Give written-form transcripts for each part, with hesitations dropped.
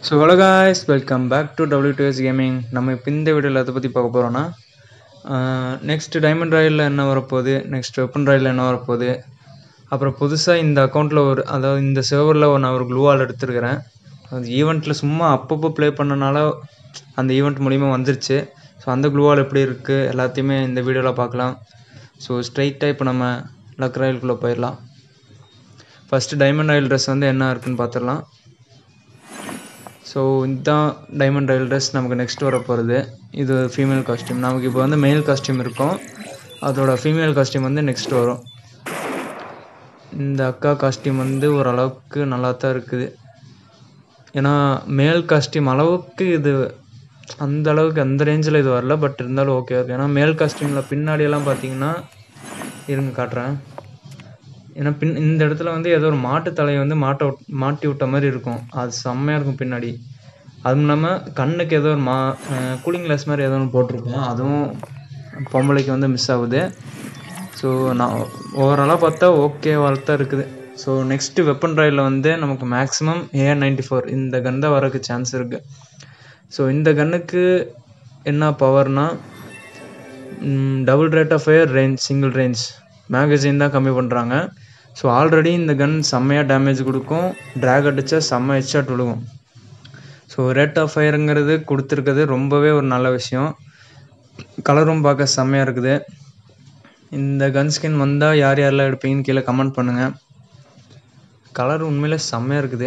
So hello guys, welcome back to WTS gaming. நம்ம இப்போ இந்த வீடியோவில் எதை பற்றி பார்க்க போகிறோன்னா, நெக்ஸ்ட் டைமண்ட் ராயலில் என்ன வரப்போகுது, நெக்ஸ்ட் வெப்பன் ராயலில் என்ன வரப்போகுது, அப்புறம் புதுசாக இந்த அக்கௌண்ட்டில் அதாவது இந்த சர்வரில் நான் ஒரு க்ளூவால் எடுத்துருக்கிறேன். அது ஈவெண்ட்டில் சும்மா அப்பப்போ ப்ளே பண்ணனால அந்த ஈவெண்ட் மூலிமா வந்துருச்சு. ஸோ அந்த க்ளூவால் எப்படி இருக்குது எல்லாத்தையுமே இந்த வீடியோவில் பார்க்கலாம். ஸோ ஸ்ட்ரைட்டாக இப்போ நம்ம லக் ராயலுக்குள்ளே போயிடலாம். ஃபஸ்ட்டு டைமண்ட் ராயல் ட்ரெஸ் என்ன இருக்குதுன்னு பார்த்துடலாம். ஸோ இதுதான் டைமண்ட் ராயல் ட்ரெஸ் நமக்கு நெக்ஸ்ட் வர போகிறது. இது ஃபீமேல் காஸ்டியூம். நமக்கு இப்போ மேல் காஸ்டியூம் இருக்கும், அதோட ஃபீமேல் காஸ்டியூம் நெக்ஸ்ட் வரும். இந்த அக்கா காஸ்டியூம் ஓரளவுக்கு நல்லா தான் இருக்குது. ஏன்னா மேல் காஸ்டியூம் அளவுக்கு இது அந்த அளவுக்கு அந்த ரேஞ்சில் இது வரல, பட் இருந்தாலும் ஓகே இருக்குது. ஏன்னா மேல் காஸ்டியூமில் பின்னாடியெல்லாம் பார்த்தீங்கன்னா இருங்க காட்டுறேன். ஏன்னா இந்த இடத்துல ஏதோ ஒரு மாட்டு தலையை மாட்டி விட்ட மாதிரி இருக்கும். அது செம்மையாக இருக்கும் பின்னாடி. அதுவும் இல்லாமல் கண்ணுக்கு ஏதோ ஒரு கூலிங் கிளாஸ் மாதிரி ஏதோ ஒன்று போட்டிருக்கோம். அதுவும் பொம்பளைக்கு மிஸ் ஆகுது. ஸோ நான் ஓவராலாக பார்த்தா ஓகே தான் இருக்குது. ஸோ நெக்ஸ்ட்டு வெப்பன் ராயலில் நமக்கு மேக்ஸிமம் AR-94 இந்த கன் தான் வரக்கு சான்ஸ் இருக்குது. ஸோ இந்த கன்னுக்கு என்ன பவர்னால், double rate of fire, range, single range, magazine தான் கம்மி பண்ணுறாங்க. ஸோ ஆல்ரெடி இந்த கன் செம்மையாக டேமேஜ் கொடுக்கும், ட்ராக் அடித்தா செம்ம ஹெட்ஷாட் விழுகும். ஸோ ரேட் ஆஃப் ஃபயருங்கிறது கொடுத்துருக்குது ரொம்பவே ஒரு நல்ல விஷயம். கலரும் பார்க்க செம்மையாக இருக்குது. இந்த கன் ஸ்கின் வந்தால் யார் யாரெல்லாம் எடுப்பீங்கன்னு கீழே கமெண்ட் பண்ணுங்கள். கலர் உண்மையிலே செம்மையாக இருக்குது.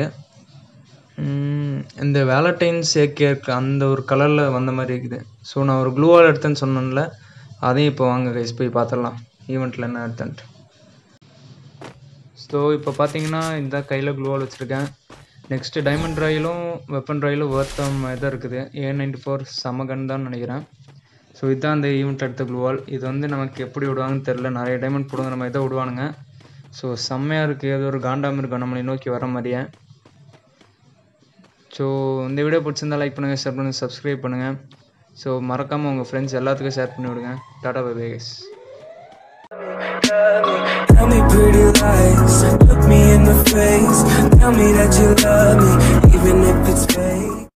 இந்த வேலண்டைன்ஸ் ஏகே அந்த ஒரு கலரில் வந்த மாதிரி இருக்குது. ஸோ நான் ஒரு க்ளூவால் எடுத்தேன்னு சொன்னேன்ல, அதையும் இப்போ வாங்க கைஸ் போய் பார்த்துடலாம் ஈவெண்ட்டில் என்ன எடுத்தேன்ட்டு. ஸோ இப்போ பார்த்தீங்கன்னா இந்த கையில் க்ளூவால் வச்சுருக்கேன். நெக்ஸ்ட்டு டைமண்ட் ராயலும் வெப்பன் ராயலும் ஒருத்தம் இதாக இருக்குது. AR-94 செம கன் தான் நினைக்கிறேன். ஸோ இதுதான் அந்த ஈவெண்ட் எடுத்த க்ளூவால். இது நமக்கு எப்படி விடுவாங்கன்னு தெரில. நிறைய டைமண்ட் போடுங்கிற மாதிரி தான் விடுவானுங்க. ஸோ செம்மையாக இருக்குது. ஏதோ ஒரு காண்டாமல் இருக்கும் நம்மளை நோக்கி வர மாதிரியே. ஸோ இந்த வீடியோ பிடிச்சிருந்தா லைக் பண்ணுங்கள், ஷேர் பண்ணுங்கள், சப்ஸ்கிரைப் பண்ணுங்கள். ஸோ மறக்காமல் உங்கள் ஃப்ரெண்ட்ஸ் எல்லாத்துக்கும் ஷேர் பண்ணி விடுங்க. Tata bye bye guys. Tell me pretty lies, look me in the face, tell me that you love me, even if it's fake.